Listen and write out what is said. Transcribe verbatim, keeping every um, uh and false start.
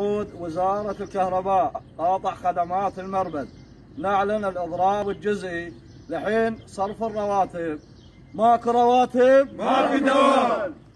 وقود وزارة الكهرباء قاطع خدمات المربد. نعلن الإضراب الجزئي لحين صرف الرواتب. ماكو رواتب ماكو دوام.